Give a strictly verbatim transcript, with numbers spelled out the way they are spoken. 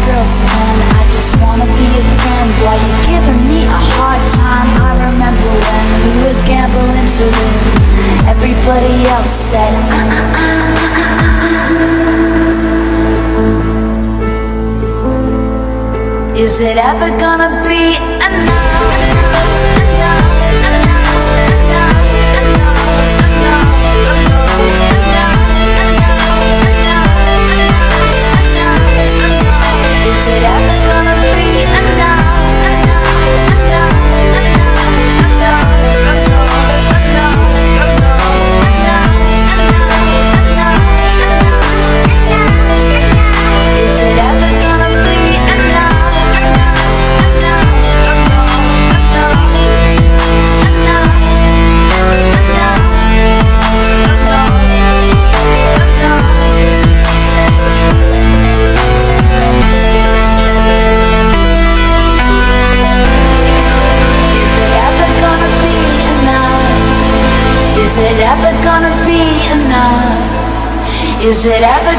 girls when I just wanna be a friend. Why you giving me a hard time? I remember when we were gambling to win. Everybody else said ah, ah, ah, ah, ah. Is it ever gonna be enough? Is it ever gonna be enough? Is it ever gonna be enough? Is it ever gonna be enough? Is it ever